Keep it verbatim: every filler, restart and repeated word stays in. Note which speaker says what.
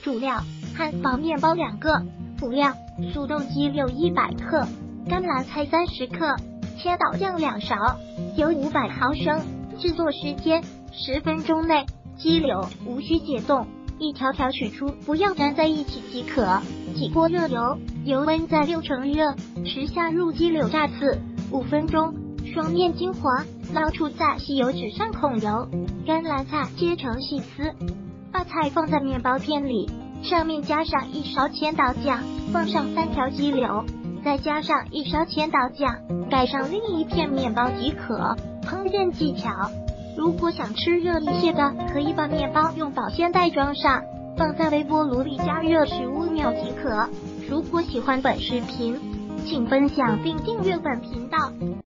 Speaker 1: 主料：汉堡面包两个。辅料：速冻鸡柳一百克，甘蓝菜三十克，千岛酱两勺，油五百毫升。制作时间：十分钟内。鸡柳无需解冻，一条条取出，不要粘在一起即可。起锅热油，油温在六成热时下入鸡柳炸四五分钟，双面金黄，捞出在吸油纸上控油。甘蓝菜切成细丝，把菜放在面包片里，上面加上一勺千岛酱，放上三条鸡柳，再加上一勺千岛酱，盖上另一片面包即可。烹饪技巧：如果想吃热一些的，可以把面包用保鲜袋装上，放在微波炉里加热十五秒即可。如果喜欢本视频，请分享并订阅本频道。